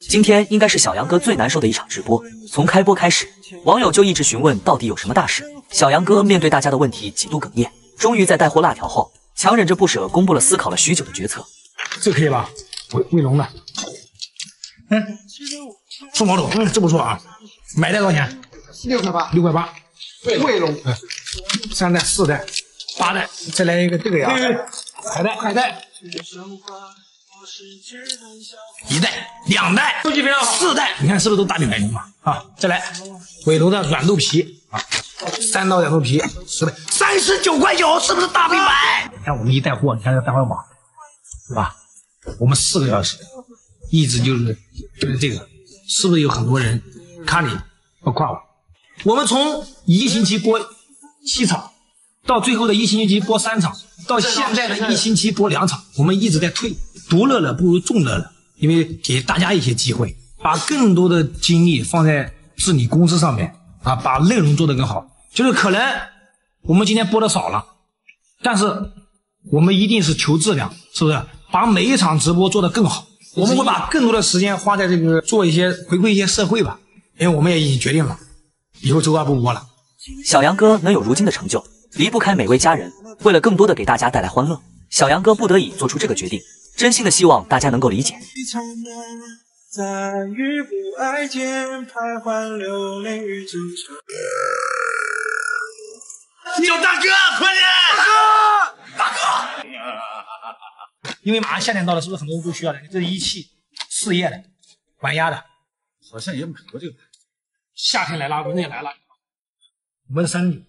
今天应该是小杨哥最难受的一场直播，从开播开始，网友就一直询问到底有什么大事。小杨哥面对大家的问题几度哽咽，终于在带货辣条后，强忍着不舍，公布了思考了许久的决策。 这可以吧？卫龙的，双毛头，这不错啊。买袋多少钱 ？6块8。 6块8。 卫龙 ，3袋、4袋、8袋，再来一个这个呀。海带。1袋、2袋、4袋，你看是不是都大品牌嘛？啊，再来伟龙的软豆皮啊，3刀软豆皮10袋，39块9，是不是大品牌？看我们一带货，你看这带货榜，是吧？我们4个小时，一直就是这个，是不是有很多人看你要夸我？我们从1星期播7场，到最后的1星期播3场，到现在的1星期播2场，我们一直在退。独乐乐不如众乐乐，因为给大家一些机会，把更多的精力放在治理公司上面啊，把内容做得更好。就是可能我们今天播的少了，但是我们一定是求质量，是不是？把每一场直播做得更好。我们会把更多的时间花在这个做一些回馈一些社会吧，因为我们也已经决定了，以后周二不播了。 小杨哥能有如今的成就，离不开每位家人。为了更多的给大家带来欢乐，小杨哥不得已做出这个决定。真心的希望大家能够理解。 有大哥，快点！大哥！因为马上夏天到了，是不是很多人都需要的？这是1汽4叶的，玩压的， 好像也买过这个。 夏天来了，蚊子也来了。我们39，2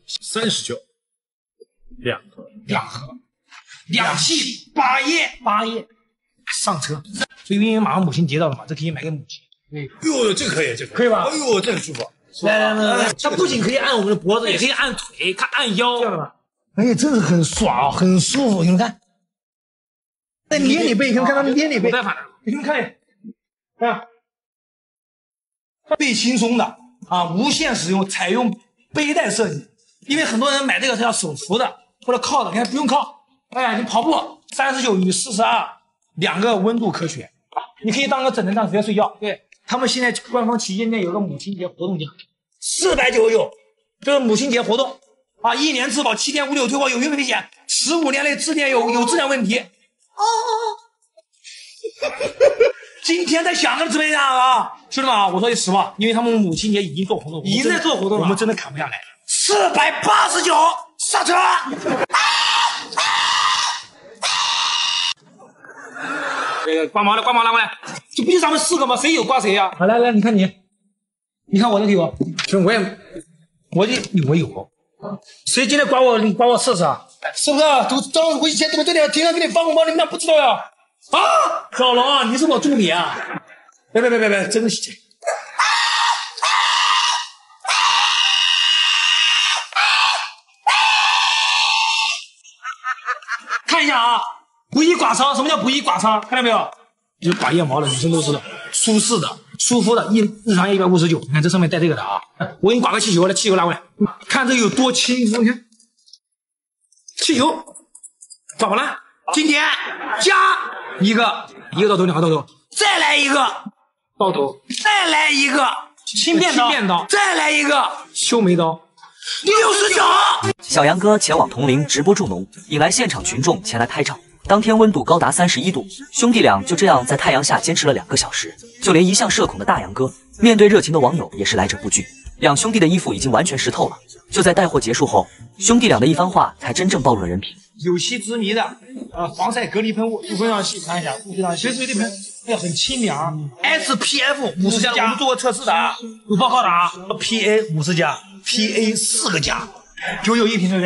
盒，2汽8叶。上车，所以因为马上母亲节到了嘛，这可以买给母亲。 哎呦，这可以， 可以吧？ 哎呦，这个舒服。 来，它不仅可以按我们的脖子，也可以按腿，看按腰，这样的吧？哎，真是很爽，很舒服。你们看，在捏你背，你们看他们捏你背，你们看，啊，背轻松的啊，无线使用，采用背带设计。因为很多人买这个是要手扶的或者靠的，你看不用靠。哎，你跑步39与42，2个温度可选，你可以当个枕头上直接睡觉。对，他们现在官方旗舰店有个母亲节活动价，499，这是母亲节活动啊，1年质保，7天无理由退货，有运费险，15年内质检有质量问题。今天在响哥直播间啊，兄弟们啊，我说句实话，因为他们母亲节已经做活动，已经在做活动了，我们真的砍不下来。489刹车。挂毛拿过来，这不就咱们4个吗？谁有挂谁呀？好，来，你看你看我的给我，我有，谁今天刮我，你刮我试试啊？是不是？我以前怎么这点停了给你发红包，你们俩不知道呀？啊，小龙，你是我助理啊？别，真的是。看一下啊。不宜刮伤，什么叫不宜刮伤？看到没有？就是刮腋毛的，女生都知道。舒适的、舒服的，日常159。你看这上面带这个的啊，我给你刮个气球，来气球拿过来，看这有多轻松。你看，气球刮完了，今天加一个到头，2个到头，再来一个到头，再来一个轻便刀，再来一个修眉刀。69。 小杨哥前往铜陵直播助农，引来现场群众前来拍照。当天温度高达31度，兄弟俩就这样在太阳下坚持了2个小时。就连一向社恐的大杨哥，面对热情的网友也是来者不拒。两兄弟的衣服已经完全湿透了。就在带货结束后，兄弟俩的一番话才真正暴露了人品。 有机之谜的防晒隔离喷雾，非常细，看一下，非常细，随便喷，要很清凉。SPF 50加，我们做过测试的啊，有报告的啊。PA 50加 ，PA 4个加，991瓶对不对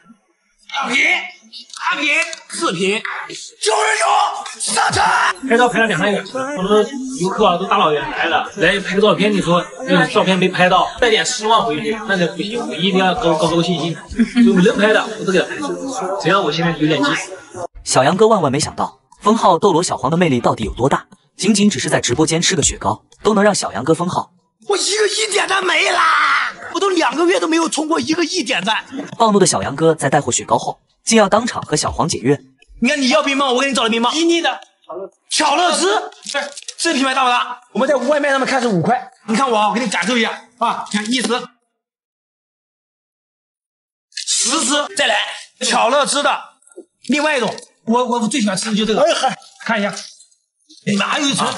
？2瓶，4瓶，99上车。拍照拍了2个月，很多游客啊都大老远来了，来拍个照片，你说照片没拍到，带点失望回去，那就不行，我一定要高信心。所以我能拍的我都给他拍，只要我现在有点急。 小杨哥万没想到，封号斗罗小黄的魅力到底有多大？仅只是在直播间吃个雪糕，都能让小杨哥封号。 我1个亿点赞没啦！我都2个月都没有冲过1个亿点赞。 暴怒的小杨哥在带货雪糕后，竟要当场和小黄解约。 你看你要冰棒，我给你找的冰棒，吉利的巧乐兹，这品牌大不大？我们在外卖上面看是5块，你看我给你感受一下啊，看1只，10只，再来巧乐兹的另外一种，我最喜欢吃的就这个，看一下，里面还有一层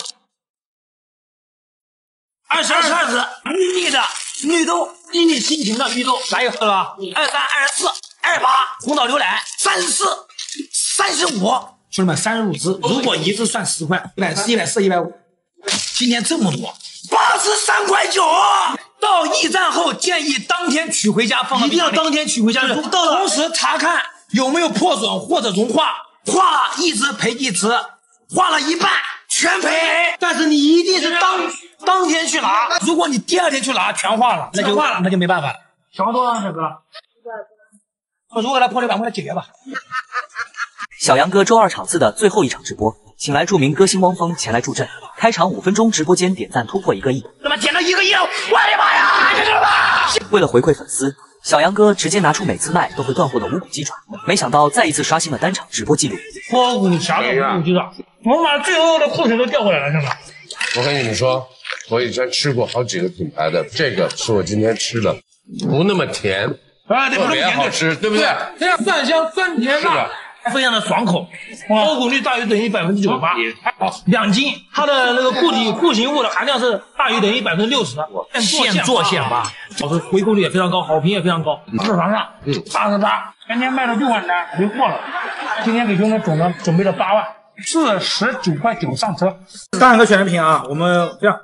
，22只腻的绿豆，激励心情的绿豆，来一个是吧？23、24、28红枣牛奶，34、35。兄弟们，35只，如果1只算10块，140、140、150，今天这么多，83.9块。到驿站后建议当天取回家放，一定要当天取回家。同时查看有没有破损或者融化，化了1只赔1只，化了一半全赔。但是你一定是当天去拿，如果你第2天去拿全化了，那就没办法了。小王多少小哥？我如果来破600，我来解决吧。 小杨哥周2场次的最后一场直播，请来著名歌星汪峰前来助阵。开场5分钟，直播间点赞突破1个亿， 他妈点到1个亿了！我的妈呀！这是什么？ 为了回馈粉丝，小杨哥直接拿出每次卖都会断货的无骨鸡爪，没想到再一次刷新了单场直播记录。 脱骨侠的无骨鸡爪，我把最后的库存都调回来了，兄弟。 我跟你们说，我以前吃过好几个品牌的，这个是我今天吃的，不那么甜，特别好吃，对不对？ 这样蒜香酸甜辣。非常的爽口，包谷率大于等于98%，好，2斤，它的那个固形物的含量是大于等于60%，现做现发，保持回购率也非常高，好评也非常高。市场上88，前天卖了6万单没货了，今天给兄弟准备了8万，49.9块上车。3个选择品啊，我们这样，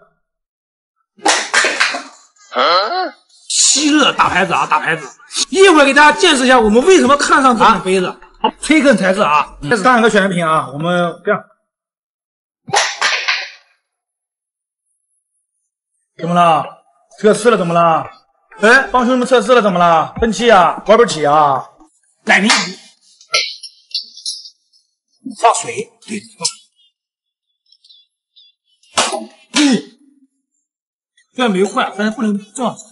希乐大牌子啊，大牌子，一会儿给大家见识一下我们为什么看上这种杯子。推更材质啊，这是3个选择品啊，我们这样，怎么了？测试了怎么了？哎，帮兄弟们测试了怎么了？喷气啊，玩不起啊？改名放水，对，虽然没坏，但是不能这样。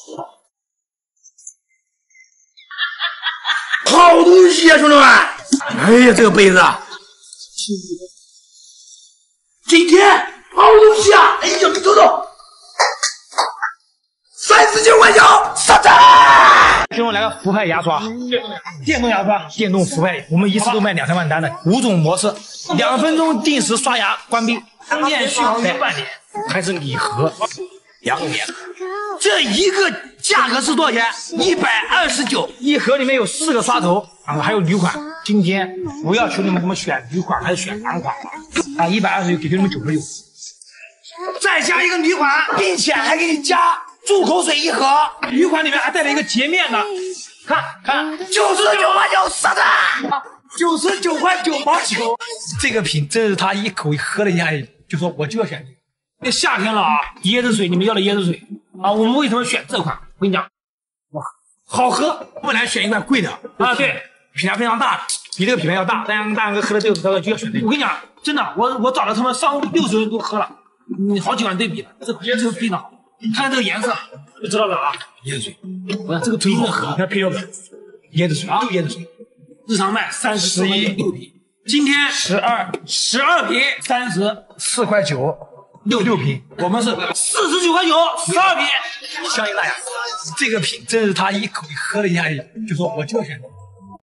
好东西啊，兄弟们！哎呀，这个杯子啊，今天好东西啊！哎呀，你瞅瞅，39.9块，上阵！兄弟来个福派牙刷，电动牙刷，电动福派，我们一次都卖2、3万单的，5种模式，2分钟定时刷牙关闭，充电续航1万年，还是礼盒，2年。这一个价格是多少钱？129，一盒里面有4个刷头，然后还有铝款。今天不要求你们怎么选铝款还是选蓝款啊，129给兄弟们99，再加一个铝款，并且还给你加漱口水1盒，铝款里面还带了一个洁面的，看99.9块上阵，99.9毛9，这个品真是他一口喝了一下就说我就要选这个。这夏天了啊，椰子水，你们要的椰子水啊，我们为什么选这款？我跟你讲，哇，好喝，本来选一款贵的啊，对，品牌非常大，比这个品牌要大。大杨哥喝了这个，他就要选这个。我跟你讲，真的，我找了他们上60人都喝了，好几碗对比了，这非常好。看这个颜色就知道了啊，椰子水，我看这个推荐喝，你看配料表，椰子水啊，椰子水，日常卖31.6瓶，今天12瓶34.9块，6瓶，我们是49.9块，12瓶。相信大家，这个品真是他一口喝了一下就说我就要选这个。